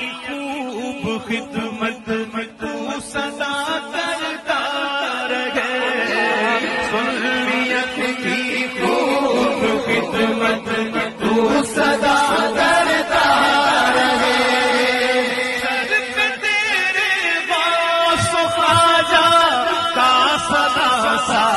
खूब खिदमत तू सदा करता रहे, सुन्नियत की खूब खिदमत तू सदा करता रहे। सर पे तेरे वास ख्वाजा का सदा सा